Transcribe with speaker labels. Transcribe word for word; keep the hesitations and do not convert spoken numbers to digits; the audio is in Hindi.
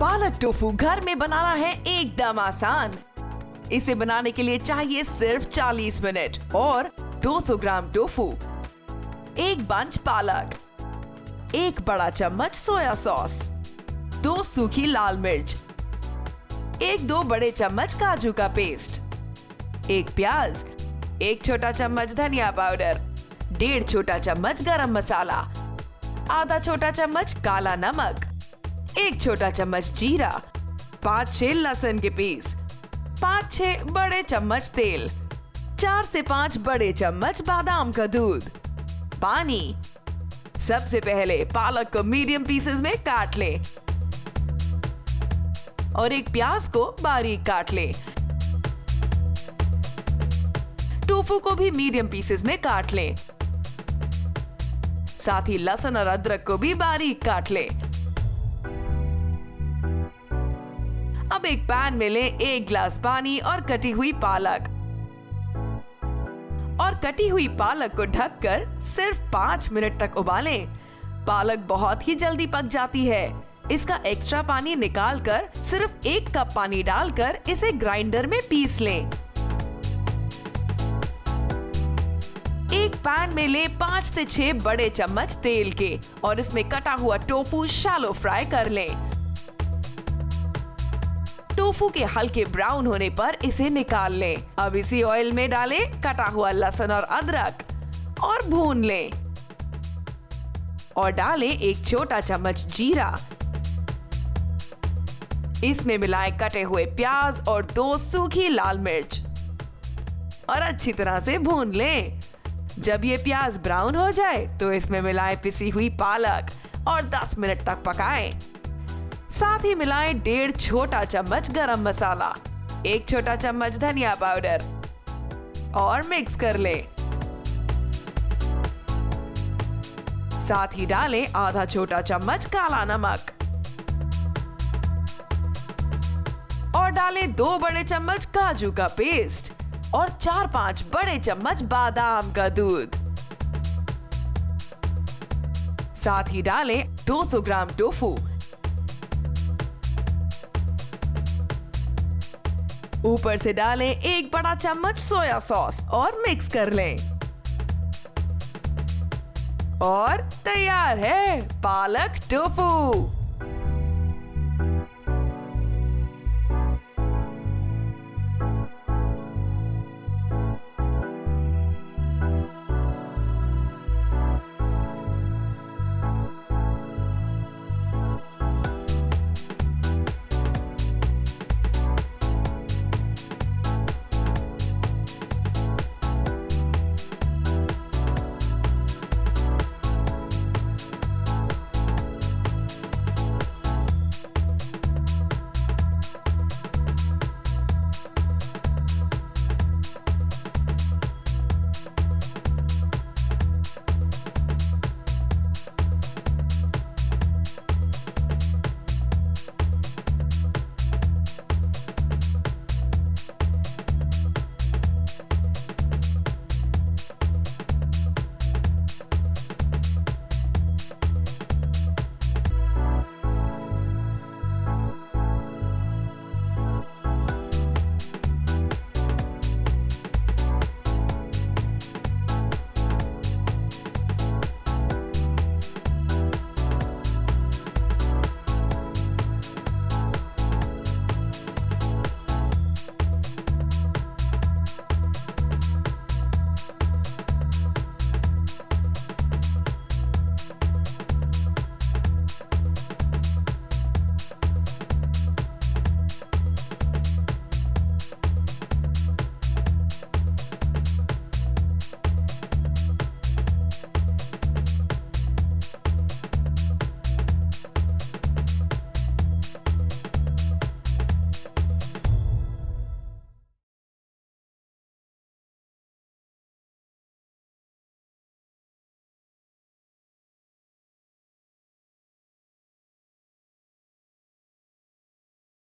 Speaker 1: पालक टोफू घर में बनाना है एकदम आसान। इसे बनाने के लिए चाहिए सिर्फ चालीस मिनट और दो सौ ग्राम टोफू, एक बंच पालक, एक बड़ा चम्मच सोया सॉस, दो सूखी लाल मिर्च, एक दो बड़े चम्मच काजू का पेस्ट, एक प्याज, एक छोटा चम्मच धनिया पाउडर, डेढ़ छोटा चम्मच गरम मसाला, आधा छोटा चम्मच काला नमक, एक छोटा चम्मच जीरा, पाँच छह लहसुन के पीस, पाँच छह बड़े चम्मच तेल, चार से पाँच बड़े चम्मच बादाम का दूध, पानी। सबसे पहले पालक को मीडियम पीसेस में काट लें और एक प्याज को बारीक काट लें। टोफू को भी मीडियम पीसेस में काट लें। साथ ही लहसुन और अदरक को भी बारीक काट लें। अब एक पैन में लें एक गिलास पानी और कटी हुई पालक और कटी हुई पालक को ढककर सिर्फ पाँच मिनट तक उबालें। पालक बहुत ही जल्दी पक जाती है। इसका एक्स्ट्रा पानी निकालकर सिर्फ एक कप पानी डालकर इसे ग्राइंडर में पीस लें। एक पैन में लें पाँच से छह बड़े चम्मच तेल के और इसमें कटा हुआ टोफू शैलो फ्राई कर लें। टोफू के हल्के ब्राउन होने पर इसे निकाल लें। अब इसी ऑयल में डालें कटा हुआ लहसुन और अदरक और भून लें और डालें एक छोटा चम्मच जीरा। इसमें मिलाएं कटे हुए प्याज और दो सूखी लाल मिर्च और अच्छी तरह से भून लें। जब ये प्याज ब्राउन हो जाए तो इसमें मिलाएं पिसी हुई पालक और दस मिनट तक पकाएं। साथ ही मिलाएं डेढ़ छोटा चम्मच गरम मसाला, एक छोटा चम्मच धनिया पाउडर और मिक्स कर लें। साथ ही डालें आधा छोटा चम्मच काला नमक और डालें दो बड़े चम्मच काजू का पेस्ट और चार पांच बड़े चम्मच बादाम का दूध। साथ ही डालें दो सौ ग्राम टोफू। ऊपर से डालें एक बड़ा चम्मच सोया सॉस और मिक्स कर लें और तैयार है पालक टोफू।